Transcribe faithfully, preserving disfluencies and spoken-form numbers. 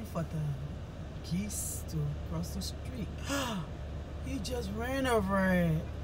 for the geese to cross the street. He just ran over it.